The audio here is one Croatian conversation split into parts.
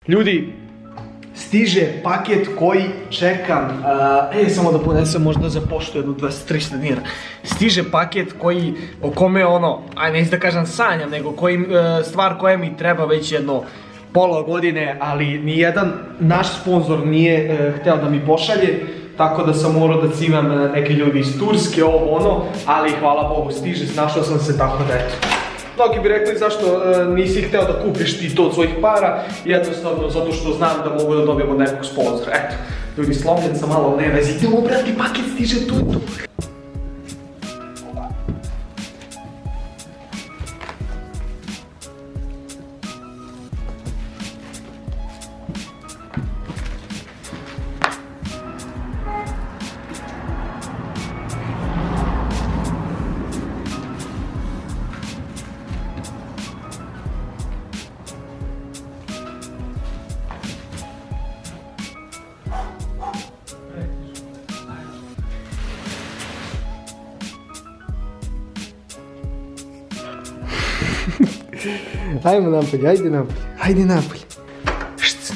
Ljudi, stiže paket koji čekam, samo da ponesem možda za poštu jednu 200-300 dinara. Stiže paket koji, o kome ono, neću da kažem sanjam, nego stvar koja mi treba već jedno pola godine, ali nijedan naš sponzor nije hteo da mi pošalje, tako da sam morao da cimam neke ljudi iz Turske, ovo ono, ali hvala Bogu stiže, našao sam se, tako da eto. Mnogi bi rekli zašto nisi hteo da kupiš ti to od svojih para, jednostavno zato što znam da mogu da dobijem od nekog sponzora. Eto, ljudi, slomljen sam malo, ne vezi, idemo brati, paket stiže tu. Ajmo napolje, ajde napolje, ajde napolje. Št.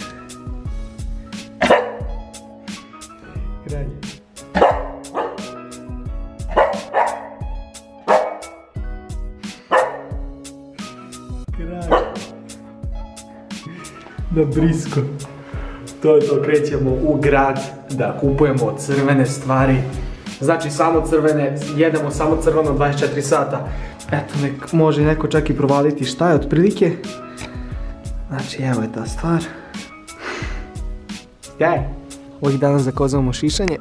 Kralj. Kralj. Da brisko. To je to, krećemo u grad da kupujemo crvene stvari. Znači samo crvene, jedemo samo crveno 24 sata. Eto, može neko čak i provaliti šta je otprilike. Znači, evo je ta stvar. Ovih dana zakozavamo šišanje.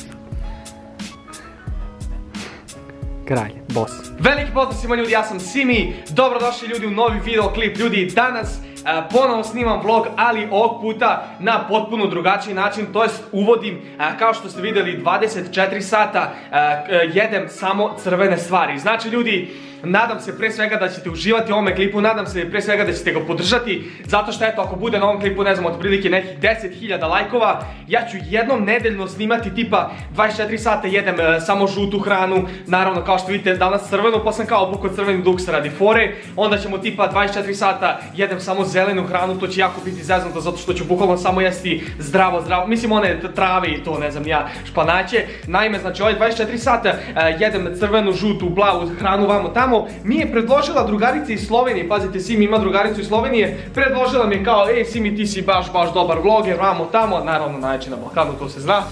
Kralj, boss. Veliki pozdrav svima ljudi, ja sam Simi. Dobrodošli ljudi u novi videoklip. Ljudi, danas ponovo snimam vlog, ali ovog puta na potpuno drugačiji način, to jest uvodim, kao što ste vidjeli, 24 sata jedem samo crvene stvari. Znači ljudi, nadam se pre svega da ćete uživati u ovome klipu, nadam se pre svega da ćete ga podržati, zato što eto, ako bude na ovom klipu, ne znam, otprilike nekih 10.000 lajkova, ja ću jednom nedeljno snimati tipa 24 sata jedem samo žutu hranu, naravno kao što vidite danas crvenu, pa sam kao obukao crveni duks radi fore, onda ćemo tipa 24 sata jedem samo zelenu hranu, to će jako biti zeznuto zato što ću bukvalno samo jesti zdravo, mislim one trave i to, ne znam ja, španaće. Naime, znači ovaj 24 sata jedem crvenu, žutu, plavu hranu vamo tamo. Mi je predložila drugarica iz Slovenije, pazite, Simi ima drugaricu iz Slovenije, predložila mi je kao, Simi, ti si baš dobar vloger, vamo tamo, naravno najjači na Balkanu, to se zna,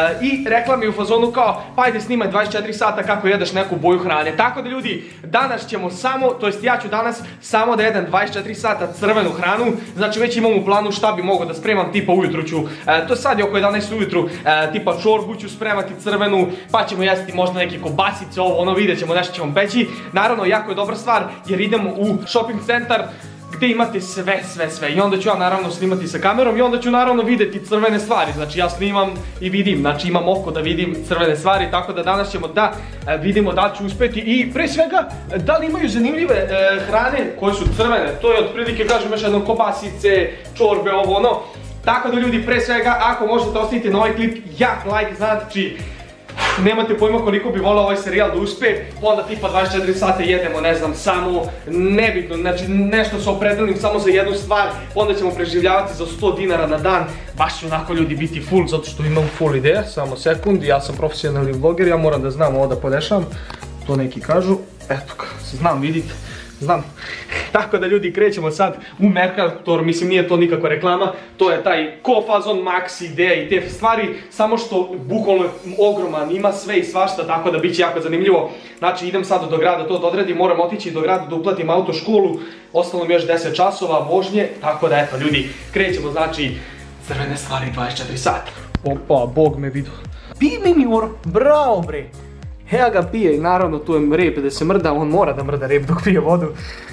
i rekla mi u fazonu kao, pa ajde snimaj 24 sata kako jedeš neku boju hrane. Tako da ljudi, danas ćemo samo, to jest ja ću danas samo da jedem 24 sata crvenu hranu, znači već imam u planu šta bi mogao da spremam, tipa ujutru ću, to sad je oko 11 ujutru, tipa čorbu ću spremati crvenu, pa ćemo jesti možda neke kobasice, ovo ono, vidjet ćemo, nešto ćemo peći. Naravno, jako je dobra stvar jer idemo u shopping centar gdje imate sve i onda ću ja naravno snimati sa kamerom i onda ću naravno vidjeti crvene stvari, znači ja snimam i vidim, znači imam oko da vidim crvene stvari, tako da danas ćemo da vidimo da li ću uspjeti i pre svega da li imaju zanimljive hrane koje su crvene, to je otprilike kažem još jedno kobasice, čorbe, ovo ono, tako da ljudi pre svega ako možete ostaviti na ovaj klip jak like, znači nemate pojma koliko bi volao ovaj serijal da uspe, onda tipa 24 sata jedemo, ne znam, samo nebitno, znači nešto se opredelim samo za jednu stvar, onda ćemo preživljavati za 100 dinara na dan, baš će onako ljudi biti full, zato što imam full ideja, samo sekund, ja sam profesionalni vloger, ja moram da znam ovo da podešavam, to neki kažu, eto ga, znam, vidite, znam. Tako da ljudi, krećemo sad u Mercator, mislim nije to nikakva reklama, to je taj Kofazon, Maxi, Ideja i te stvari, samo što bukvalno je ogroman, ima sve i svašta, tako da bit će jako zanimljivo. Znači idem sad do grada to da odradim, moram otići do grada da uplatim autoškolu, ostalo mi još 10 časova vožnje, tako da eto ljudi, krećemo znači crvene stvari 24 sata. Opa, Bog me vidio. Pij mi uro, bravo bre. Ja ga pije i naravno tu je rep da se mrda, on mora da mrda rep dok pije vodu.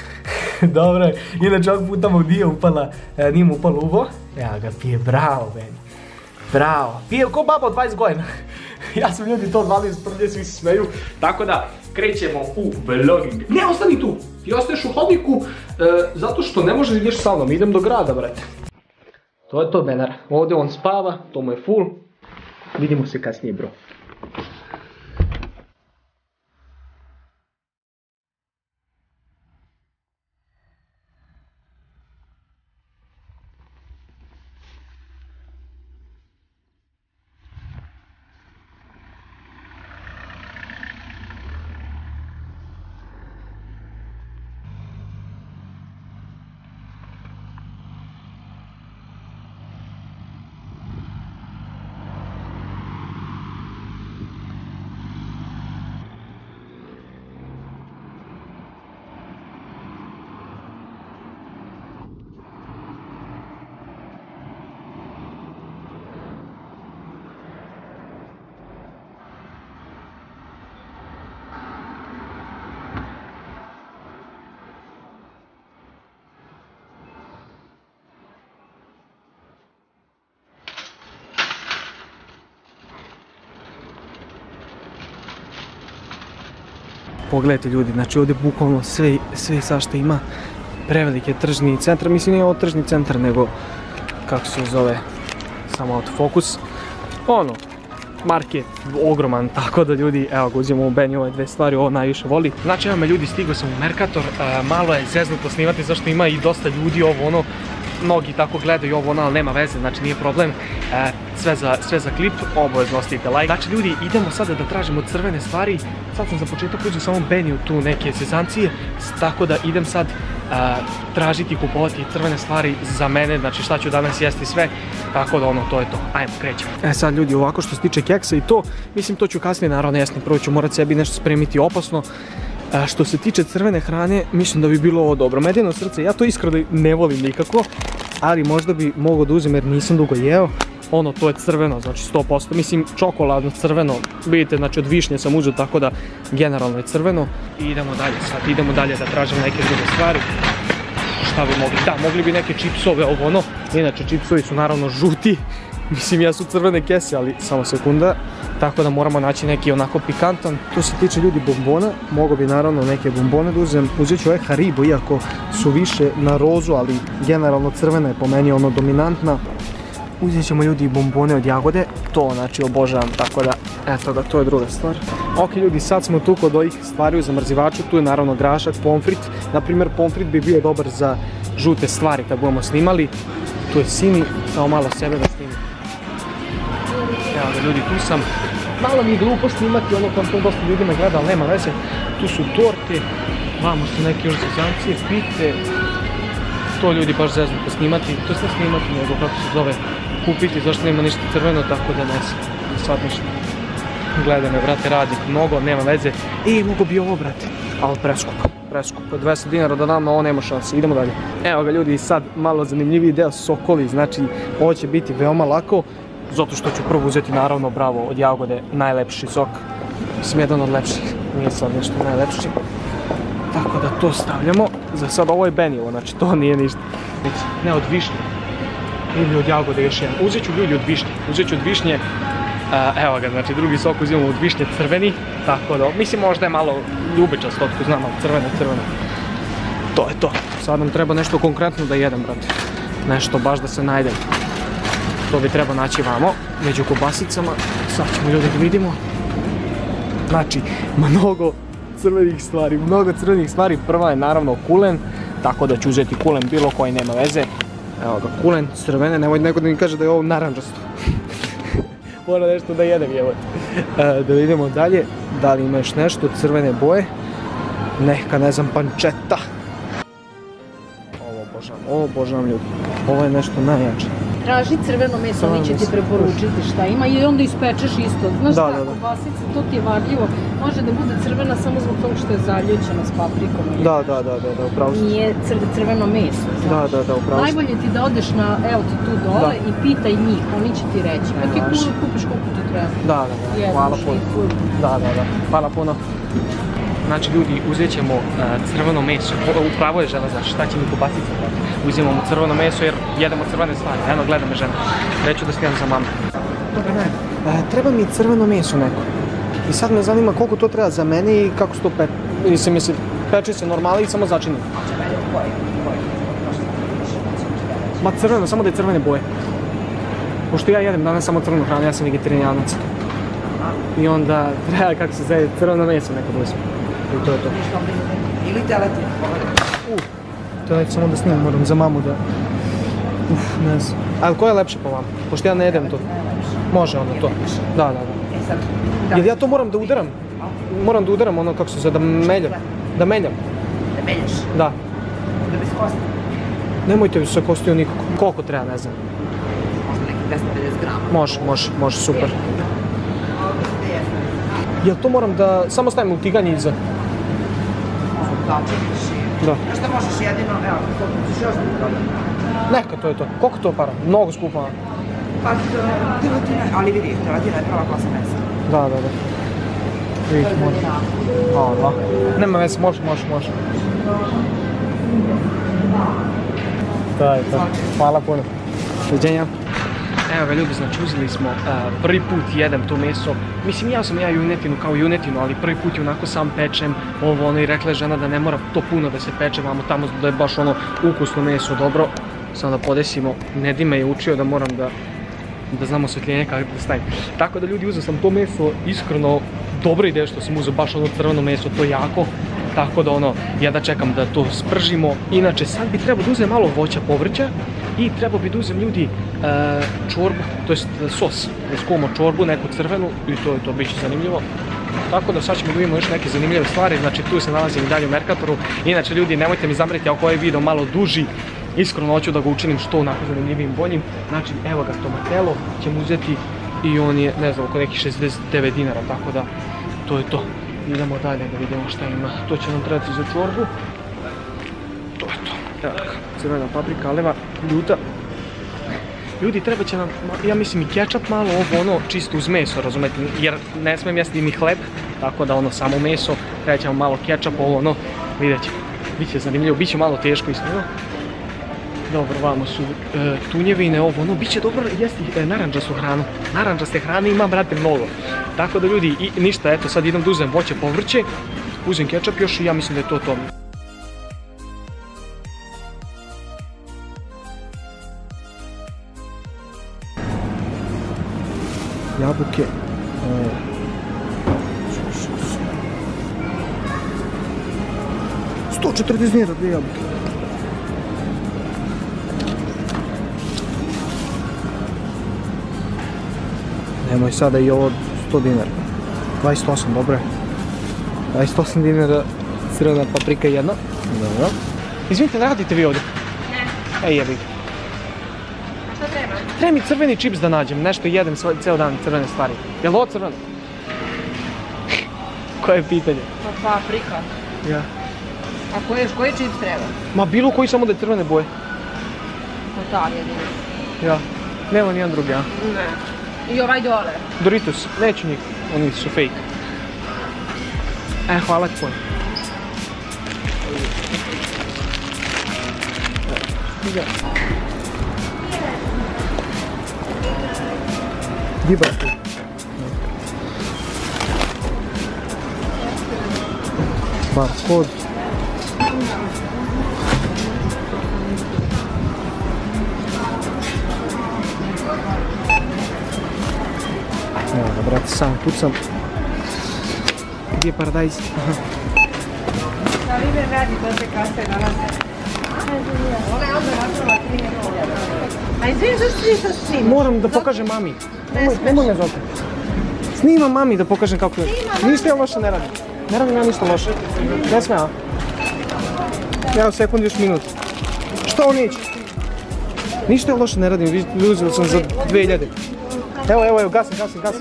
Dobro je, inače ovog puta mu nije upala, nije mu upalo uvo. Ja ga pije, bravo meni. Bravo, pije ko baba od 20 godina. Ja sam ljudi to 12 prlje, svi se smeju. Tako da, krećemo u vlogging. Ne, ostani tu, ti ostaješ u hodniku, zato što ne možeš ideš sa mnom, idem do grada, brate. To je to, Benar, ovdje on spava, to mu je full. Vidimo se kasnije, bro. Pogledajte ljudi, znači ovdje bukvalno sve i svašta ima. Preveliki je tržni centar, mislim nije ovo tržni centar nego, kako se zove, samo autofokus. Ono, market ogroman, tako da ljudi, evo ga uzimo u Benny ove dve stvari, ovo najviše voli. Znači evo me ljudi, stigao sam u Mercator, malo je zeznuto snimati zašto ima i dosta ljudi ovo ono, mnogi tako gledaju ovo ono, ali nema veze, znači nije problem, sve za klip, obavezno ostavite like. Znači ljudi, idemo sada da tražimo crvene stvari, sad sam za početak uđeo samo Benny u tu neke sezancije, tako da idem sad tražiti i kupovati crvene stvari za mene, znači šta ću danas jesti sve, tako da ono, to je to, ajmo, krećemo. Sad ljudi, ovako što se tiče keksa i to, mislim to ću kasnije naravno jesti, prvo ću morat sebi nešto spremiti opasno. Što se tiče crvene hrane, mislim da bi bilo ovo dobro. Medeno srce, ja to iskreno ne volim nikako, ali možda bi mogao da uzem jer nisam dugo jeo. Ono, to je crveno, znači 100%, mislim čokoladno crveno, vidite, znači od višnje sam uzeo, tako da generalno je crveno. I idemo dalje sad, idemo dalje da tražimo neke druge stvari. Šta bi mogli? Da, mogli bi neke čipsove, ovo ono, inače čipsovi su naravno žuti, mislim jesu crvene kese, ali samo sekunda. Tako da moramo naći neki onako pikantan. To se tiče ljudi bombona, mogo bi naravno neke bombone da uzem. Uzet ću ovaj Haribo, iako su više na rozu, ali generalno crvena je po meni ono dominantna. Uzet ćemo ljudi bombone od jagode, to znači obožavam, tako da eto ga, to je druga stvar. Ok ljudi, sad smo tu kod ovih stvari u zamrzivaču, tu je naravno grašak, pomfrit. Naprimjer, pomfrit bi bio dobar za žute stvari kad budemo snimali. Tu je Simi, samo malo sebe da snimim. Evo ga ljudi, tu sam. Malo mi je glupo snimati, ono kao to dosta ljudi me gleda, ali nema veze. Tu su torte, vamo su neke još zezancije, pite. To ljudi baš zeznuto snimati, to sve snimati nego kako se zove kupiti, zašto nema ništa crveno, tako da ne sad ništa. Gledaj me, brate, radi mnogo, nema veze. Mogo bi ovo, brate, ali preskupo, 200 dinara da dam, ovo nema šanse, idemo dalje. Evo ga ljudi, sad malo zanimljiviji deo, sokovi, znači ovo će biti veoma lako, zato što ću prvo uzeti naravno Bravo od jagode, najlepši sok, mislim jedan od lepših, nije sad nešto najlepši. Tako da to stavljamo, za sad ovo je Benny, znači to nije ništa. Ne, od višnje, ili od jagode još jedan, uzet ću ljudi od višnje, evo ga, znači drugi sok uzimamo od višnje crveni, tako da, mislim možda je malo ljubičast, otko znam, ali crveno. To je to, sad nam treba nešto konkretno da jedem, brate, nešto baš da se najdem. To bi treba naći vamo, među kobasicama, sad ćemo ljudi da vidimo. Znači, mnogo crvenih stvari, prva je naravno kulen, tako da ću uzeti kulen bilo koji, nema veze. Evo ga, kulen, crvene, nemoj neko da mi kaže da je ovo naranđasto. Mora nešto da jedem, evo. Da vidimo dalje, da li ima još nešto, crvene boje. Neka, ne znam, pančeta. Ovo obožavam ljudi, ovo je nešto najjače. Traži crveno meso, oni će ti preporučiti šta ima i onda ispečeš isto. Znaš šta, kobasica, to ti je varljivo, može da bude crvena samo zbog toga što je zaljućena s paprikom. Da, upravo si. Nije crveno meso. Da, upravo si. Najbolje ti da odeš na, evo ti tu dole i pitaj njih, oni će ti reći. Pa ti kupiš koliko ti treba. Da, hvala puno. Da, hvala puno. Znači ljudi, uzet ćemo crveno meso, upravo je žena, znači šta će mi kobasica dati. Uzimamo crveno meso jer jedemo crvene stvari, eno gleda me žena, reću da snimam za mamu. Dobar dan, treba mi crveno meso neko. I sad me zanima koliko to treba za mene i kako se to peče. Mislim, peče se normali i samo začini. Ma crveno, samo da je crvene boje. Pošto ja jedem danas samo crvenu hranu, ja sam vegetarijanac. I onda treba, kako se zove, crveno meso neko da uzme. I to je to. Ili teleti? Teleti samo da snimam, moram za mamu da... ne znam. Ali koje je lepše po vama? Pošto ja ne jedem to. Može ono to. Da. Jer ja to moram da udaram. Moram da udaram ono kako se zove, da meljam. Da meljam. Da meljaš? Da. Da bez kosti? Nemojte sa kostiju nikako. Koliko treba, ne znam. Možda neki 250 grama. Može, super. Jel to moram da samo stavim u tiganje iza? Da, čekaj. Da. Znaš da možeš jedino, evo, to ćeš još da prodam. Neka, to je to. Koliko to para? Mnogo skupo. Pa, teletina, ali vidi, teletina je prva klasa mesa. Da. Vidite, može. Da. Nema veze, može. To je to. Hvala puno. Doviđenja. Evo ga ljudi, znači uzeli smo prvi put jedem to meso. Mislim, ja sam junetinu kao junetinu, ali prvi put je onako sam pečem ovo ono i rekla je žena da ne mora to puno da se peče, vamo tamo da je baš ono ukusno meso, dobro. Samo da podesimo, Nedime je učio da moram da znam osvetljenje kako da stavim. Tako da ljudi, uzeo sam to meso, iskreno dobra ideja što sam uzeo baš ono crveno meso, to je jako. Tako da ono, ja da čekam da to spržimo. Inače, sad bi trebao da uzem malo voća, povrća i trebao bi da uzem ljudi čorbu, to jest sos. Da skuvamo čorbu, neku crvenu i to je to, bit će zanimljivo. Tako da sad ćemo da vidimo još neke zanimljive stvari, znači tu se nalazim i dalje u Mercatoru. Inače ljudi, nemojte mi zamreti ako ovaj video malo duži, iskreno hoću da ga učinim što onako zanimljivim boljim. Znači evo ga, tomatelo ćemo uzeti i on je, ne znam, oko nekih 69 dinara, tako da to je to. Idemo dalje da vidimo šta ima. To će nam trebati za čorbu. To je to. Evo ga, crvena paprika, leva, ljuta. Ljudi, treba će nam, ja mislim i kečap malo, ovo ono čisto uz meso, razumete, jer ne smijem jesti ni hleb, tako da ono samo meso, treba ćemo malo kečap, ovo ono, vidjet ćemo. Biće zanimljivo, bit će malo teško iskreno. Dobro, vamo su tunjevine, ovo ono, bit će dobro jesti naranđastu hranu. Naranđaste hrane imam, brate, mnogo. Tako da ljudi, i ništa, eto sad idem da uzem voće, povrće, uzem kečap još i ja mislim da je to to. Jabuke. 140 dinara, dvije jabuke. Nemoj sada i ovo 100 dinara. 28, dobro. 28 dinara, crvena paprika jedna. Dobro. Izvinite, ne radite vi ovdje? Ne. Ej, jebi. A šta treba? Treba mi crveni čips da nađem, nešto jedem ceo dan crvene stvari. Je li ovo crveno? Koje je pitanje? Pa paprika. Ja. A koji čips treba? Ma bilo koji, samo da je crvene boje. Pa ta jedino. Ja. Nema nijedan drugi, a? Ne. I ovaj dole. Doritos, neću njih, oni su fake. Hvala ti puno. Gdje brate? Barkod. Evo ga, brate, sam pucam. Gdje je paradajz? Aha. Da li me radi, to se kaste nalaze. Ona je onda napravila 3 nekolja. A izvim, zašto ti to snimaš? Moram da pokažem mami. Nemoj me zovete. Snimam mami da pokažem kako je. Ništa ja loše ne radim. Ne radim ja ništa loše. Ne sme, a? Evo, sekund, još minut. Što on neće? Ništa ja loše ne radim, uzeo sam za 2000. Evo, gasim.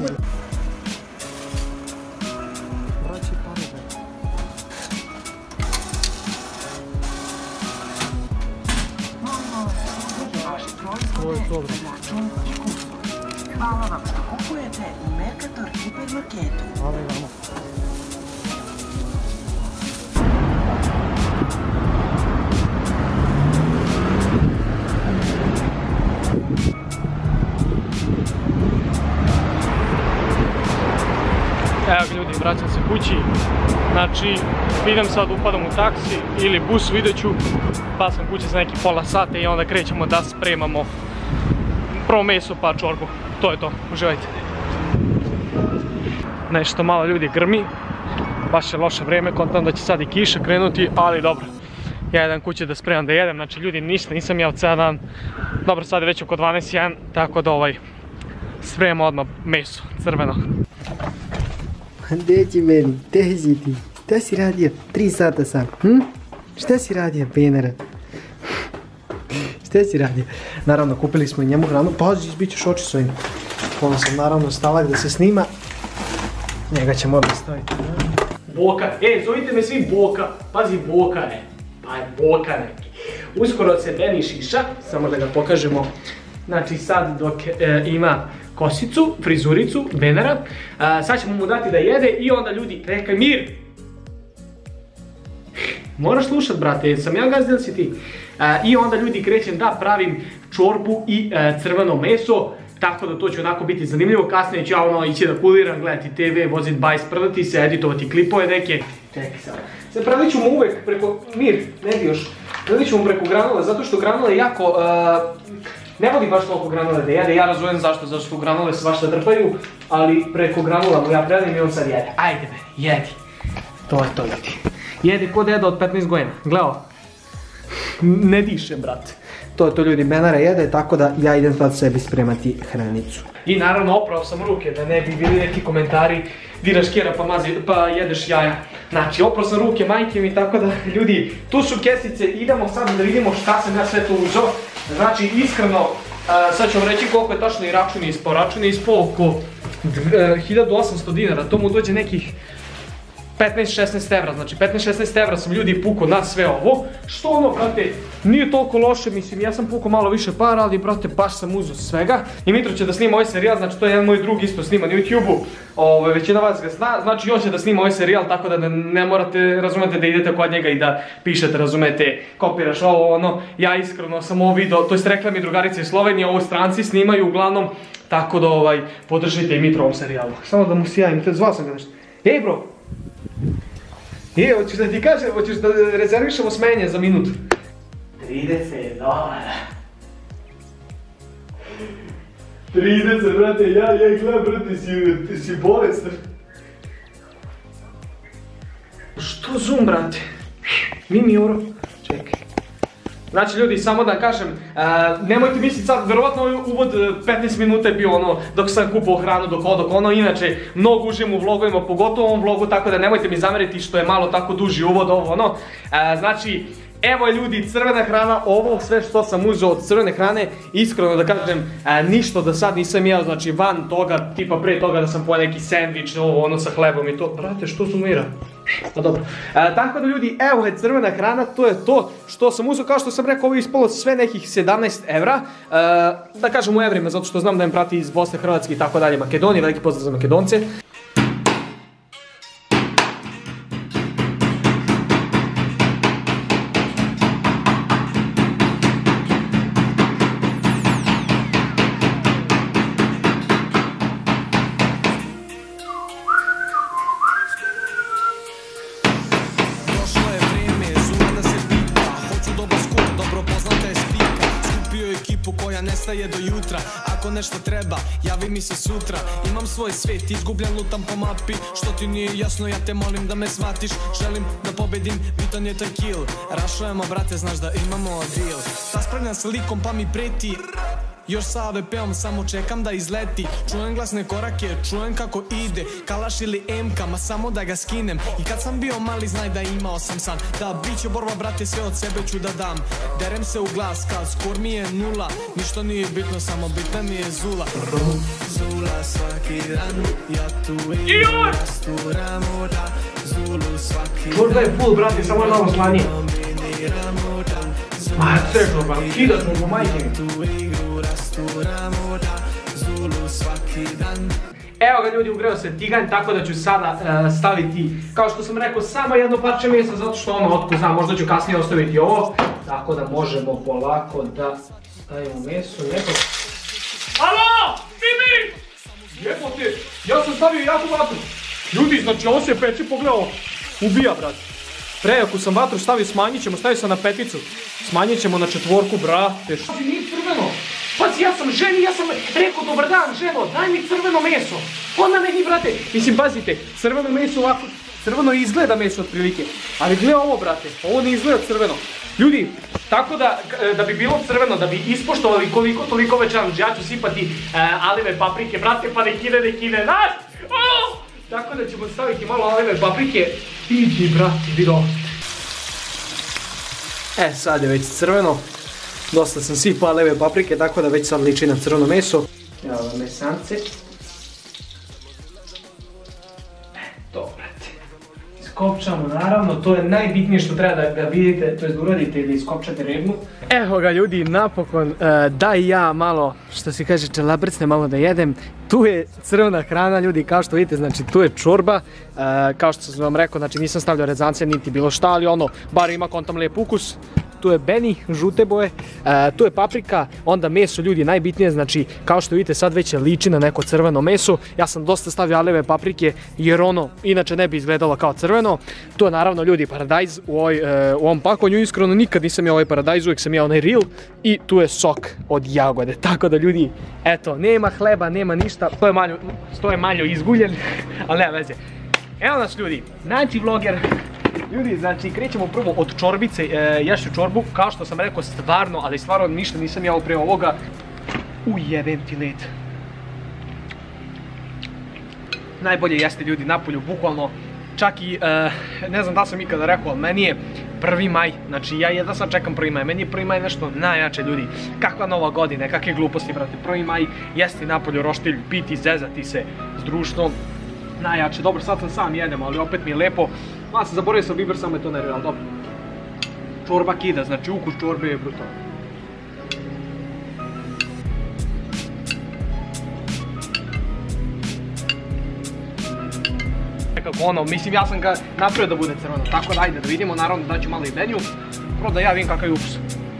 Hvala vam što kupujete u Mercator hipermarketu. Hvala i vama. Evo ljudi, vraćam se kući. Znači, idem sad, upadam u taksi ili bus, vidjet ću. Pa sam kući za neki pola sata i onda krećemo da spremamo prvo meso pa čorbu. To je to, uživajte. Nešto malo ljudi grmi. Baš je loše vrijeme, kontam da će sad i kiša krenuti, ali dobro. Ja idem kući da spremam da jedem, znači ljudi ništa nisam jeo ceo dan. Dobro, sad je već oko 12:01, tako da spremamo odmah meso, crveno. Gdje meni, gdje si ti? Šta si radio? 3 sata sam, Šta si radio, penera? Šta si radio? Naravno, kupili smo i njemu hranu. Pazi, izbit ćeš oči svojim. Onda sam naravno stalak da se snima. Njega ćemo odmah staviti. Boka, zovite me svi Boka. Pazi, Boka je. Pa je Boka neki. Uskoro se Deni šiša, samo da ga pokažemo. Znači sad dok ima kosicu, frizuricu, Venera, sad ćemo mu dati da jede i onda ljudi, rekaj mir! Moraš slušat, brate, sam ja gazda ili si ti? I onda ljudi krećem da pravim čorbu i crveno meso. tako da to će onako biti zanimljivo. Kasnije ću ja ono ići da kuliram, gledati TV, voziti bajs, prdati se, editovati klipove neke. Čekaj sad. Sad pravit ću mu uvek preko, Mir, ne bi još, pravit ću mu preko granule, zato što granule jako, ne vodi baš toliko granule da jede, ja razumijem zašto, zato što granule svašta drpaju, ali preko granula mu ja predajem i on sad jede. Ajde be, jedi. To je to, ljudi. Jedi ko deda od 15 godina, gledao. Ne diše, brate. To je to, ljudi, Benara jede, tako da ja idem sad sebi spremati hranicu. I naravno oprao sam ruke da ne bi bili neki komentari diraš kjera pa jedeš jaja. Znači oprao sam ruke majke mi, tako da ljudi, tu su kesice, idemo sad da vidimo šta sam ja sve tu uzeo. Znači iskreno, sad ću vam reći koliko je tačno i račun ispao. Račun je ispao oko 1800 dinara, to mu dođe nekih 15-16 evra, znači 15-16 evra sam ljudi pukao na sve ovo. Što ono, brate, nije toliko loše, mislim, ja sam pukao malo više para, ali brate, baš sam uzeo svega. I Mitro će da snima ovaj serijal, znači to je jedan moj drug isto snima na YouTube-u, većina vas ga zna, znači on će da snima ovaj serijal, tako da ne morate, razumete, da idete kod njega i da pišete, razumete, kopiraš ovo, ono. Ja iskreno sam ovo video, to jest rekla mi drugarica iz Slovenije, ovo stranci snimaju uglavnom, tako da podržite i Mitro ovom serijalu. Samo da mu sjajim, zvao sam ga nešto. Ej bro! Hoćeš da ti kažem, hoćeš da rezervišemo smenje za minut? 30 dolara. 30, brate, ja gledam, brate, ti si bolestan. Što zoom, brate? Euro. Čekaj. Znači ljudi, samo da kažem, nemojte misliti sad, verovatno uvod 15 minuta je bio ono dok sam kupao hranu, dok ono, inače mnogo užijem u vlogovima, pogotovo u ovom vlogu, tako da nemojte mi zameriti što je malo tako duži uvod ovo ono. Znači, evo je ljudi, crvena hrana, ovo sve što sam uzeo od crvene hrane, iskreno da kažem, ništa do sad nisam jeo, znači van toga, tipa pre toga da sam pojel neki sandvič, ono sa hlebom i to. Brate, što zoomira? Pa dobro. Tako da ljudi, evo je crvena hrana, to je to što sam uzeo, kao što sam rekao, ovo je ispalo sve nekih 17 evra, da kažem u evrima, zato što znam da im prati iz Bosne, Hrvatske i tako dalje, Makedonije, veliki pozdrav za Makedonce. Nestaje do jutra, ako nešto treba, javi mi se sutra. Imam svoj svijet, izgubljen, lutam po mapi. Što ti nije jasno, ja te molim da me shvatiš. Želim da pobedim, bitan je taj kill. Rašujemo, brate, znaš da imamo deal. Raspravljam sa likom pa mi preti. Još sa AVP-om samo čekam da izleti. Čujem glasne korake, čujem kako ide. Kalaš ili MK, ma samo da ga skinem. I kad sam bio mali, znaj da imao sam san. Da, bit će borba, brate, sve od sebe ću da dam. Derem se u glas, kad skor mi je nula. Ništa nije bitno, samo bitna mi je zula. Zula svaki dan, ja tu idem, rasturamo da. Zulu svaki dan. Možda je full, brate, samo je malo slanije. Ma, crklo, ba, kidat mu po majke mi. Evo ga ljudi, ugreo se tiganj, tako da ću sada staviti, kao što sam rekao, samo jedno parče mesa, zato što ono, otko znam, možda ću kasnije ostaviti ovo, tako da možemo polako da stavimo meso, neko... Alo! Mimi! Jebote, ja sam stavio jaku vatru. Ljudi, znači ovo se peče, pogledao, ubija, brate. Pre, ako sam vatru stavio, smanjit ćemo, stavio sam na peticu, smanjit ćemo na 4, brate. Pazi, nije crveno. Pazi, ja sam ženi, ja sam rekao, dobar dan, ženo, daj mi crveno meso. Onda meni, brate, mislim, pazite, crveno meso ovako, crveno izgleda meso otprilike. Ali gle ovo, brate, ovo ne izgleda crveno. Ljudi, tako da bi bilo crveno, da bi ispoštovali koliko toliko večeram, ja ću sipati alive paprike, brate, pa nek ide, znaš? Tako da ćemo staviti malo alive paprike. Vidi, brate, vidi. Sad je već crveno. Dosta sam sipao alive paprike, tako da već sad liči na crveno meso. Evo mesance. To, brate. Iskopčamo, naravno, to je najbitnije što treba da vidite, to je da uradite ili iskopčate rebnu. Evo ga ljudi, napokon, da i ja malo, što se kaže, čelabrcne malo da jedem. Tu je crvena hrana, ljudi, kao što vidite, znači tu je čorba, kao što sam vam rekao, znači nisam stavljao rezance niti bilo šta, ali ono, bar ima kontam lijep ukus. tu je Benny, žute boje, tu je paprika, onda meso ljudi najbitnije, znači kao što vidite sad već liči na neko crveno meso. Ja sam dosta stavio aleve paprike jer ono inače ne bi izgledalo kao crveno. Tu je naravno ljudi paradajz u ovom pakovanju, iskreno nikad nisam jeo ovaj paradajz, uvijek sam jeo onaj real i tu je sok od jagode, tako da ljudi, eto, nema hleba, nema ništa, to je malo izguljen, ali nema veze. Evo nas ljudi, znači vloger. Ljudi, znači krećemo prvo od čorbice, ješću čorbu, kao što sam rekao stvarno, ali stvarno ništa nisam jeo pre ovoga. Ujebem ti led. Najbolje jeste ljudi napolju, bukvalno, čak i, ne znam da sam ikada rekao, ali meni je 1. maj, znači ja jedva sad čekam 1. maj, meni je 1. maj nešto najjače ljudi. Kakva nova godina, kakve gluposti brate, 1. maj, jesti napolju roštilj, piti, zezati se s društvom. Najjače, dobro sad sam jedem, ali opet mi je lepo. Ja sam zaboravio sa biber, samo je to nervio, ali dobro. Čorba kida, znači ukus čorbe je brutalno. Nekako ono, mislim ja sam ga napravio da bude crveno, tako da ajde da vidimo, naravno daću malo i Benju. Prvo da ja vidim kakav je ukus.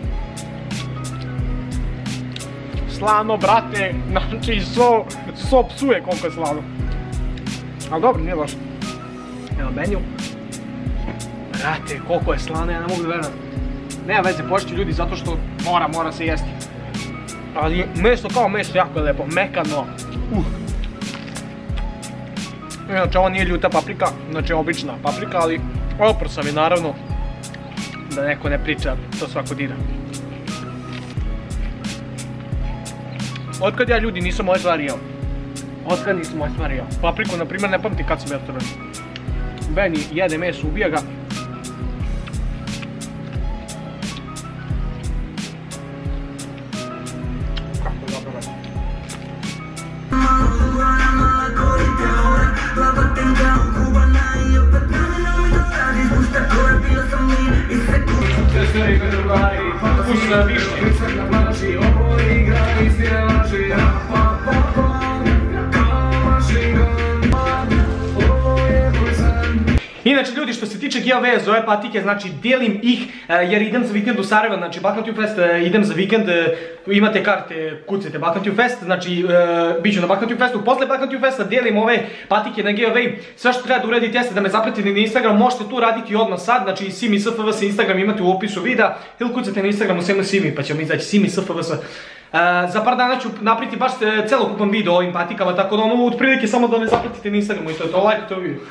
Slano brate, znači so psuje koliko je slano. Ali dobro, nije loše. Evo Benju. Brate, koliko je slano, ja ne mogu da verujem. Nema veze, počeću ljudi zato što mora se jesti. Ali meso kao meso, jako je lepo, mekano. Inače, ovo nije ljuta paprika, znači obična paprika, ali opro sam je naravno. Da neko ne priča, to svako dira. Otkad ja ljudi nisam ove stvari jeo. Otkad nisam ove stvari jeo. Papriku, na primjer, ne pamti kad sam jeo crveno. Benny jede meso, ubija ga. Kako je dobro već. Vkusna višnja. Inače ljudi, što se tiče giveaway za ove patike, znači dijelim ih jer idem za vikend u Sarajevo, znači Balkan Tube Fest, idem za vikend, imate karte, kucajte Balkan Tube Fest, znači bit ću na Balkan Tube Festu, posle Balkan Tube Festa dijelim ove patike na giveaway, sve što treba da uradite jeste da me zapratite na Instagram, možete tu raditi odmah sad, znači Simi SFVS Instagram imate u opisu videa, ili kucajte na Instagramu Simi pa ćemo izaći Simi SFVS. Za par dana ću napraviti baš celokupan video o ovim patikama, tako da ono otprilike samo da me zapratite na Instagramu i to je to, lajkajte ovo video.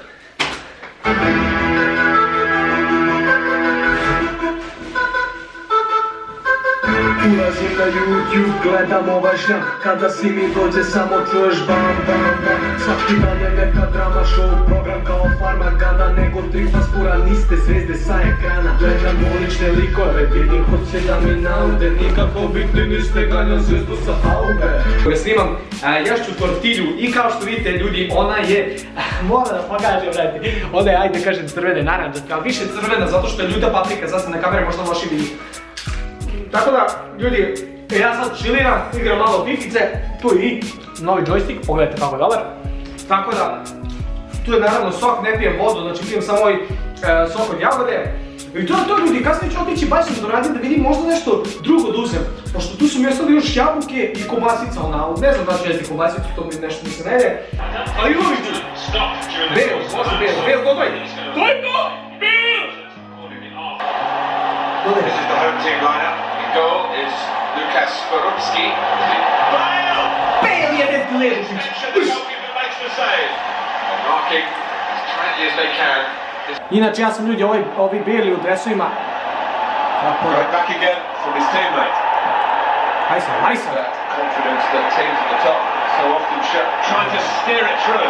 Ulazim na YouTube, gledam ovaj šljam. Kada si mi dođe samo čuješ bam bam bam. Svaki dan je neka drama show, program kao Farma Gada. Nego tri paskura, niste zvezde sa ekrana. Gledam ulične likove, vidim hoće da mi naude. Nikako biti niste ganjam zvezdu sa haube. Ga snimam ješću tortilju i kao što vidite ljudi, ona je, mora da pokažem vrati, ona je, ajde kažem crvene, naranđaste, ali više crvena zato što je ljuta paprika, sad sam na kameri možda loši vidi. Tako da, ljudi, ja sad čiliram, igram malo fifice, tu je i novi joystick, pogledajte kako je dobar. Tako da, tu je naravno sok, ne pijem vodu, znači pijem samo ovaj sok od jagode. I to je to ljudi, kasnije ću otići baš da radim da vidim možda nešto drugo da uzem. Pošto tu su mi ostali još jabuke i kobasica, ne znam da ću jesti kobasicu, to mi nešto mi se ne ide. Ali ljudi, Bale, može Bale, dodaj! To je to! Bale! This is the home team lineup. In goal is Lukas Skorupski. Bale! Bale je ne gledaš! The goalkeeper makes the save. And marking as tightly as they can. Inače ja sam ljudi ovi Bale u dresovima. Right back again from his teammate. Hajsa. That confidence that teams at the top so often show. Trying to steer it through.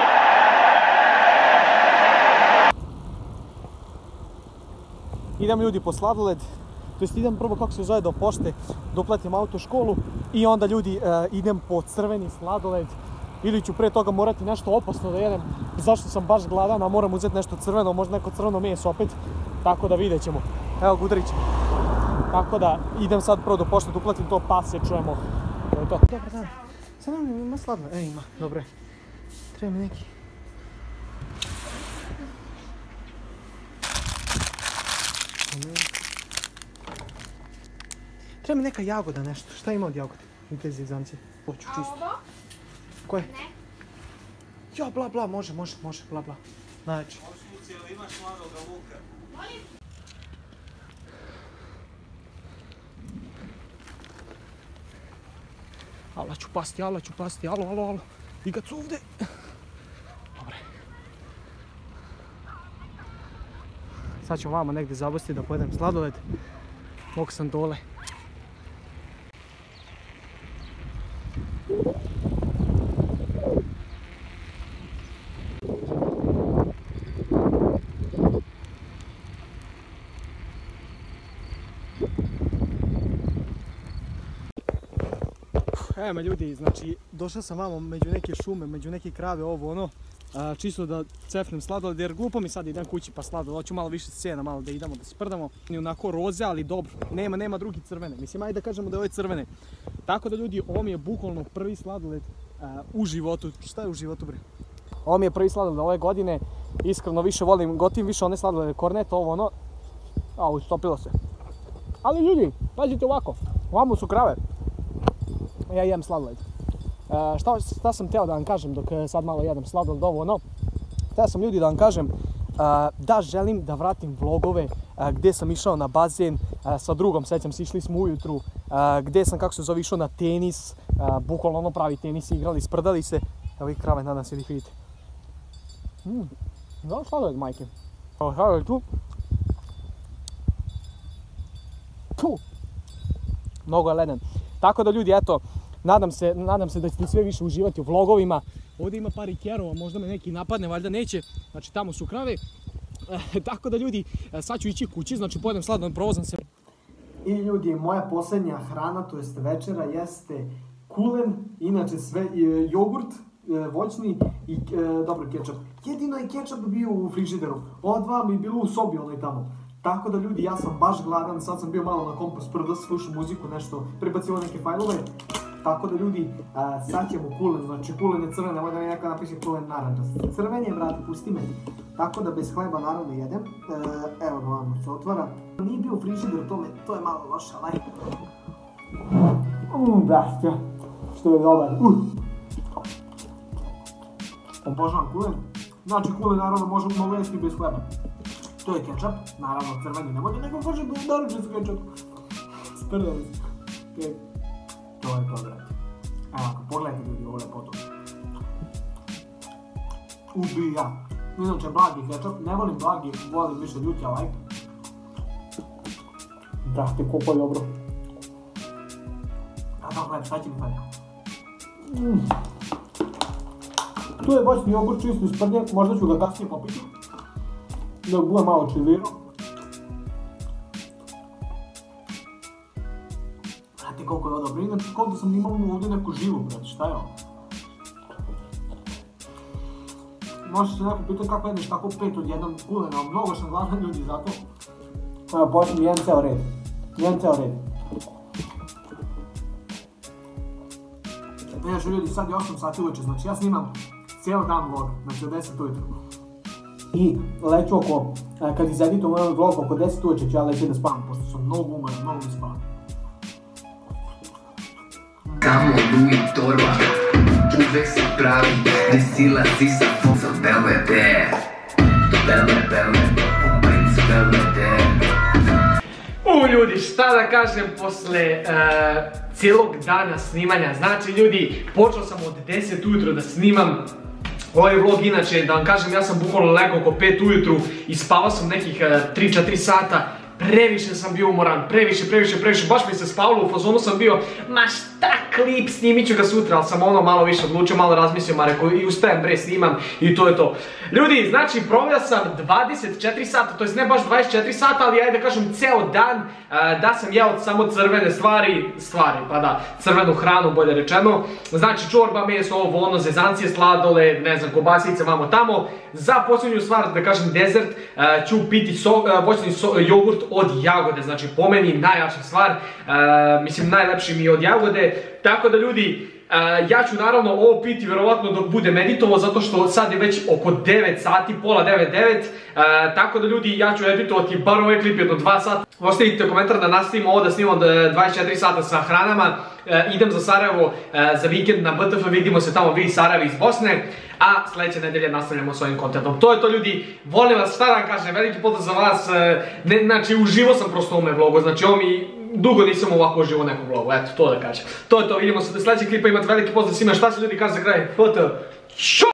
Idem ljudi po sladoled, to jest idem prvo kako se zove do pošte, da uplatim autoškolu i onda ljudi idem po crveni sladoled. Ili ću pre toga morati nešto opasno da jedem, zašto sam baš gladan, a moram uzeti nešto crveno, možda neko crveno meso opet, tako da vidjet ćemo. Evo Gudrić. Tako da idem sad prvo do pošte da uplatim to, pa se čujemo. To je to. Dobar dan. Sad nam ima sladoled, ima, dobro je. Treba mi neki. Treba mi neka jagoda nešto. Šta ima od jagode? I te zizanci. Hoću čisto. A ovo? Koje? Ne. Ja, bla bla, može, bla bla. Znači. Osmuci, ali imaš mladoga luka? Molim? Ala ću pasti, alo. Igac ovdje. Dobre. Sad ću vama negdje zabasti da pojedem sladoled. Mog sam dole. Evo me ljudi, znači došao sam vamo među neke šume, među neke krave, ovo ono, čisto da cefnem sladoled jer glupo mi sad idem kući pa sladoled, hoću malo više scena, malo da idemo da sprdamo. Onako roze, ali dobro, nema drugi crvene, mislim ajde da kažemo da je ovaj crvene. Tako da ljudi, ovo mi je bukvalno prvi sladoled u životu, šta je u životu bre? Ovo mi je prvi sladoled ove godine, iskreno više volim, gotivim više one sladolede, kornet, ovo ono, ustopilo se. Ali ljudi, pazite ovako, ovamo su krave. Ja jem sladoled. Šta sam teo da vam kažem dok sad malo jedem sladoled ovo ono. Teo sam ljudi da vam kažem da želim da vratim vlogove gdje sam išao na bazen sa drugom, sećam se, išli smo ujutru, gdje sam kako se zove išao na tenis, bukvalno ono pravi tenis, igrali, sprdali se. Evo i krave, nadam se da ih vidite. Da sladoled majke. Evo sladoled tu. Mnogo je leden. Tako da ljudi, eto, nadam se da ćete sve više uživati u vlogovima. Ovdje ima par ikerova, možda me neki napadne, valjda neće. Znači tamo su krave. Tako da ljudi, sad ću ići kući, znači pojedem sladoled, provozam se. I ljudi, moja posljednja hrana, to jest večera, jeste kulen, inače sve, jogurt, voćni i dobro kečap. Jedino je kečap bio u frižideru, ova dva mi je bilo u sobi onoj tamo. Tako da ljudi, ja sam baš gladan, sad sam bio malo na kompu sprdo, slušam muziku, nešto, prebacivo neke fajlove. Tako da ljudi, sad ćemo kulen, znači kulen je crven, nemoj da mi neka napiše kulen narančast. Crven je, brate, pusti me. Tako da bez hleba naravno jedem. Evo ga vam se otvara. Nije bio frižider, to je malo loše, ali... Brate, što je dobar. Obožavam kulen. Znači kulen naravno mogu jesti bez hleba. To je kečap, naravno crveni, nemojte neko kaže da naruče su kečap. Sprdali se. To je to, brate. Evo, pogledajte ljudi ovo lepoto. Ubija. Inače, blagi kečap, ne volim blagi, volim više ljuti, ali... Brate, koliko je dobro. A to gledaj, šta će mi falja? Tu je voćni jogurt čisto isprnjen, možda ću ga kasnije popiti. Dok bude malo čilirao. Znate koliko je dobro, inače koliko sam imao ovdje neku živu, brate, šta je ovo? Možete se neko pitati kako jedeš tako 5 od jednom kulena, mnogo sam gladan ljudi za to. Evo, počnem jedan ceo red. Inače ljudi, sad je 8 sati uveče, znači ja snimam cijel dan vlog, znači od 10 ujutru. I leću oko, kad izeditom ovaj vlog, oko 10 uveče ću ja leći da spavam, pošto sam mnogo umoran, mnogo mi spavam. Samo Louis torba, uvek si pravi, gdje silazi sa fucom Belvedere. Ljudi, šta da kažem posle cijelog dana snimanja. Znači ljudi, počeo sam od 10 ujutro da snimam ovaj vlog. Inače, da vam kažem, ja sam bukvalno legao oko 5 ujutru i spavao sam nekih 3-4 sata. Previše sam bio umoran, previše, baš mi se spavalo, u fazonu sam bio, ma šta klip, snimit ću ga sutra, ali sam ono malo više odlučio, malo razmislio, ma rekao i ustajem bre, snimam i to je to. Ljudi, znači proveo sam 24 sata, to jest ne baš 24 sata, ali ajde da kažem ceo dan da sam jeo samo crvene stvari, pa da, crvenu hranu bolje rečeno. Znači čorba, meso, ovo ono, zezancije, sladoled, ne znam, kobasice, vamo tamo. Za posljednju stvar, da kažem dezert, ću piti voćni jogurt od jagode, znači po meni najjača stvar, mislim najlepši mi je od jagode. Tako da ljudi, ja ću naravno ovo piti vjerovatno dok bude meditovo, zato što sad je već oko 9 sati, pola 9, tako da ljudi, ja ću editovati bar ovaj klip jedno 2 sata. Ostavite komentar da nastavimo ovo, da snimam 24 sata sa hranama. Idem za Sarajevo za vikend na BTF, vidimo se tamo vi iz Sarajeva iz Bosne, a sljedeće nedelje nastavljamo s ovim kontentom. To je to ljudi, volim vas, šta da vam kažem, veliki pozdrav za vas, znači uživo sam prosto u ovome vlogu, znači ovo mi, dugo nisam ovako uživo u nekom vlogu, eto, to da kažem. To je to, vidimo se do sljedećeg klipa, imate veliki pozdrav svima, šta se ljudi kaže za kraj, foto,